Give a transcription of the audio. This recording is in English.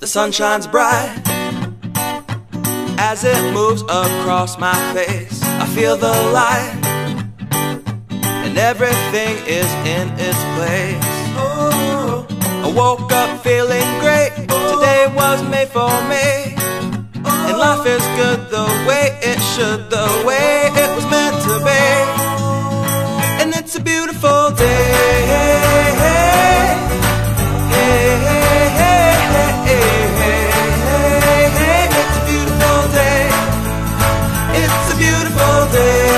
The sun shines bright as it moves across my face. I feel the light and everything is in its place. Oh, I woke up feeling great. Today was made for me, and life is good the way it should, the way it was meant to be. And it's a beautiful day. It's a beautiful day.